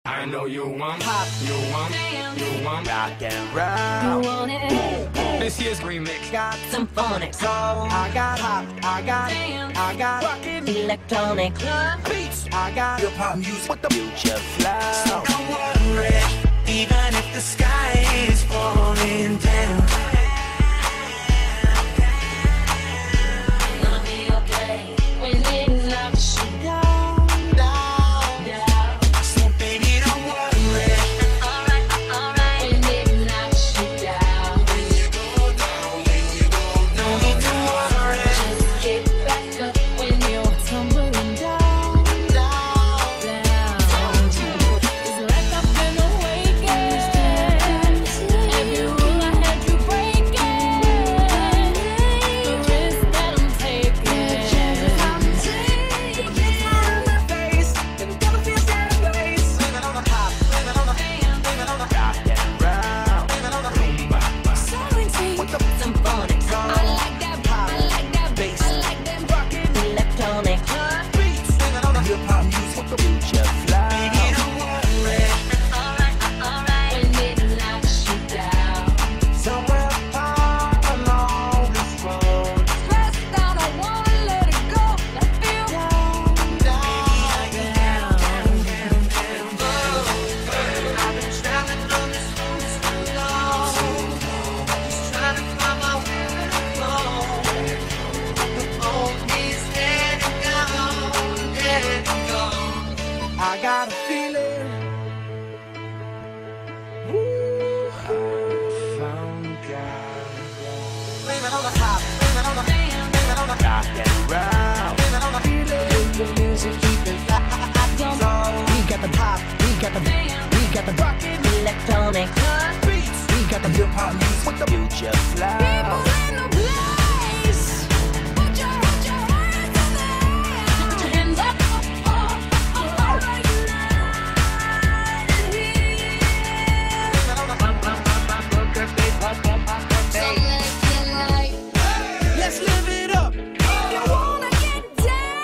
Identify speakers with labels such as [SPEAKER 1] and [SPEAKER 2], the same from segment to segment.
[SPEAKER 1] I know you want pop, you want rock and roll.
[SPEAKER 2] You want it?
[SPEAKER 1] This year's remix
[SPEAKER 2] Got some phonics.
[SPEAKER 1] soul. I got pop, I got rockin'
[SPEAKER 2] Electronic
[SPEAKER 1] beats. I got your pop music with the future flow.
[SPEAKER 3] So don't worry, even if the sky is falling down.
[SPEAKER 2] gonna be okay when it knocks you down.
[SPEAKER 3] So baby, don't worry.
[SPEAKER 2] Alright, when it knocks you down.
[SPEAKER 3] When you go down, no need to worry.
[SPEAKER 2] Just get back up when you're tumbling down. It's like I've been awakened. Every rule I had you breaking. The risk that I'm taking.
[SPEAKER 3] My face, and never feel sad place. Living on the pop, living on the
[SPEAKER 1] rock and roll. Rumba.
[SPEAKER 2] Some phonics. I like that pop, I like that bass, I like that rockin' electronic
[SPEAKER 3] beats. Living on the hip hop music with the
[SPEAKER 1] Future flow.
[SPEAKER 3] baby, don't worry.
[SPEAKER 2] Alright, when it knocks you down.
[SPEAKER 3] Somewhere far along this road,
[SPEAKER 2] Pressed down, I wanna let it go. I feel down.
[SPEAKER 3] I've been traveling on this road so long, just trying to find my way home. The road is letting go.
[SPEAKER 1] I got a feeling. Ooh, I found God.
[SPEAKER 3] Living on the top, living on the
[SPEAKER 1] Rock and roll.
[SPEAKER 3] living on the feeling.
[SPEAKER 1] The music keeping
[SPEAKER 3] We got the pop, we got the rockin'
[SPEAKER 2] Electronic
[SPEAKER 3] beats. We got the hip hop music with the
[SPEAKER 1] future flow.
[SPEAKER 2] in the place. Put your hands in the air. Put your hands up. Alright, united here. So let's get light.
[SPEAKER 3] Let's live it up.
[SPEAKER 2] You wanna get down.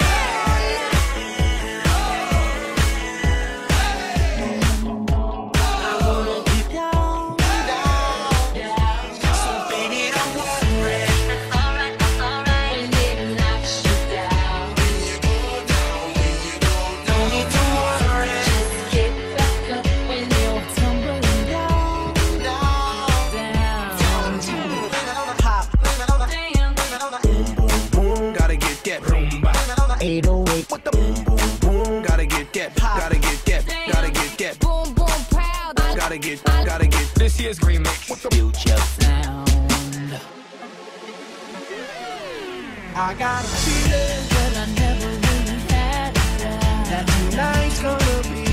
[SPEAKER 2] I wanna get down.
[SPEAKER 3] So baby, don't worry.
[SPEAKER 2] Alright, when it knocks you down.
[SPEAKER 3] No need to worry.
[SPEAKER 2] Just get back up when you're tumbling down.
[SPEAKER 3] Living on the top, living on the
[SPEAKER 1] Boom, boom, gotta get that rumba.
[SPEAKER 2] 808.
[SPEAKER 1] With the boom, boom, boom, gotta get that. Gotta get that.
[SPEAKER 2] Boom, boom, proud.
[SPEAKER 1] Gotta get. This year's remix with the future
[SPEAKER 2] Sound.
[SPEAKER 1] I got a feeling
[SPEAKER 2] But I never really had that.
[SPEAKER 1] that tonight's gonna be